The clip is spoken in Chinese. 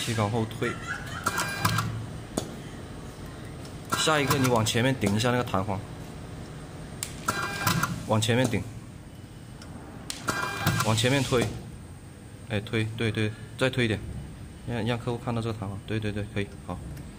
可以往后推。下一个，你往前面顶一下那个弹簧，往前面顶，往前面推，哎，推，对对，再推一点，让客户看到这个弹簧，对对对，可以，好。